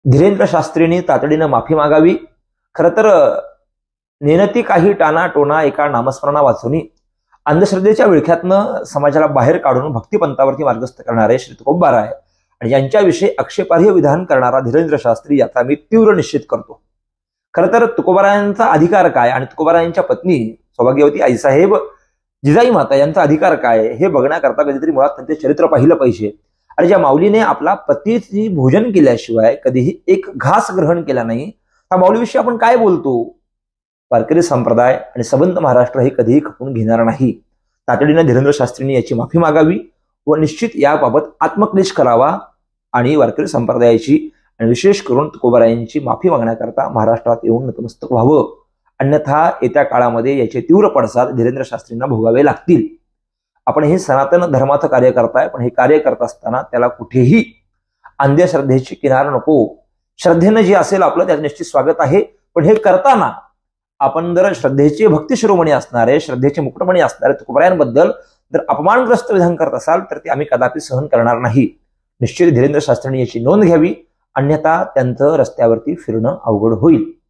धीरेंद्र शास्त्रींनी तातडीनं माफी मागावी। खरं तर नेनती काही टाना टोना एका नामस्मरणा वाचून अंधश्रद्धेच्या विळख्यातनं समाजाला बाहेर काढून भक्तिपंथावरती मार्गस्थ करणारे श्री तुकोबाराय आणि यांच्याविषयी आक्षेपार्ह विधान करणारा धीरेंद्र शास्त्री याचा मी तीव्र निषेध करतो। खरं तर तुकोबारायांचा अधिकार काय आणि तुकोबारायांच्या पत्नी सौभाग्यवती आईसाहेब जिजाई माता यांचा अधिकार काय हे बघण्याकरता कधीतरी मुळात त्यांचे चरित्र पाहिलं पाहिजे। आणि ज्या माऊलीने आपला पतीची भोजन केल्याशिवाय कधीही एक घास ग्रहण केला नाही, त्या माऊलीविषयी आपण काय बोलतो? वारकरी संप्रदाय आणि सबंध महाराष्ट्र हे कधीही खपून घेणार नाही। तातडीने धीरेंद्र शास्त्रींनी याची माफी मागावी व निश्चित याबाबत आत्मक्लेश करावा आणि वारकरी संप्रदायाची आणि विशेष करून तुकोबारायांची माफी मागण्याकरता महाराष्ट्रात येऊन नतमस्तक व्हावं। अन्यथा येत्या काळामध्ये याचे तीव्र पडसाद धीरेंद्र शास्त्रींना भोगावे लागतील। आपण हे सनातन धर्माचं कार्य करताय, पण हे कार्य करत असताना त्याला कुठेही अंधश्रद्धेची किनार नको। श्रद्धेनं जे असेल आपलं त्याचं निश्चित स्वागत आहे, पण हे करताना आपण जर श्रद्धेचे भक्ती शिरोमणी असणारे, श्रद्धेचे मुकुटमणी असणारे तुकोबारायांबद्दल जर अपमानग्रस्त विधान करत असाल तर ते आम्ही कदापि सहन करणार नाही। निश्चित धीरेंद्र शास्त्रींनी याची नोंद घ्यावी, अन्यथा त्यांचं रस्त्यावरती फिरणं अवघड होईल।